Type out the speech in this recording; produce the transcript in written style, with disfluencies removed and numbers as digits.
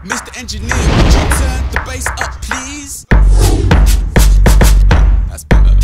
Mr. Engineer, would you turn the bass up, please? That's better.